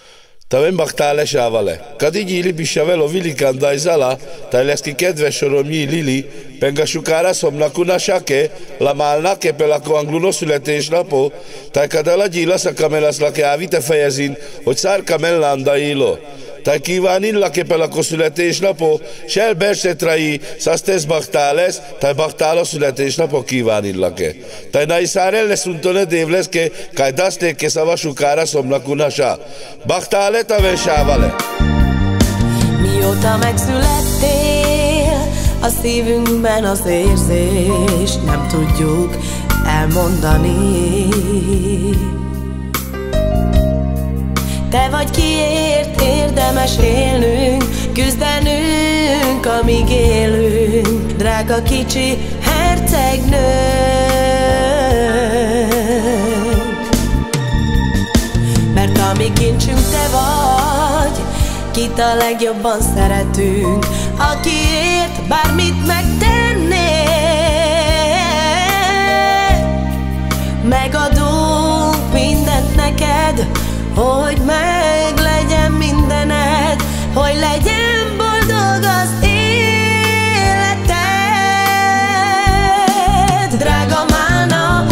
Tavem baktale sávale. Kadigi libi savelo vilikan dajzala, tajleski kedves soromnyi lili, pengasukára szomnakuna sake, lamálnake pelako angluno születésnapó, tajkadala gyílaszakamelaszlake ávite fejezin, hogy szárka mellandailo. Tai kívánin lake pelako születésnapó, sel bersetrai szasztesz baktálesz, tai baktála születésnapó kívánin lake. Tai naiszár ellesuntone dévleszke, kaj dasztékke szavasukára szomnakunasa. Baktále taven sávale. Mióta megszülettél, a szívünkben az érzés, nem tudjuk elmondani. Te vagy, kiért érdemes élnünk, küzdenünk, amíg élünk, drága kicsi hercegnőnk. Mert a mi kincsünk te vagy, kit a legjobban szeretünk, akiért bármit megtennék. Megadunk mindent neked, hogy meglegyen mindened, hogy legyen boldog az életed. Drága Málna,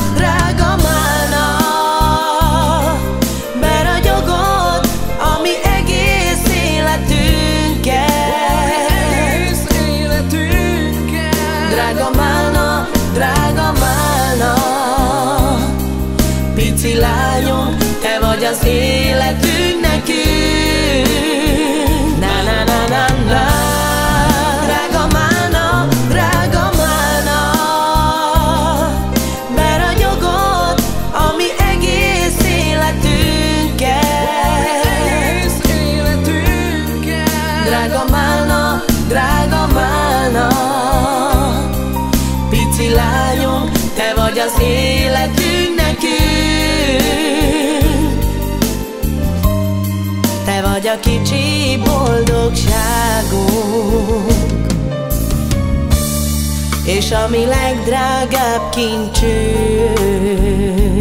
beragyogod a mi egész életünket. Drága Málna, pici lányom, te vagy az életünk nekünk. Na na na na na. Drága Málna, beragyogod a mi egész életünket. Drága Málna, pici lányom, te vagy az életünk nekünk. Te vagy a kicsi boldogságunk, és a mi legdrágább kincsünk.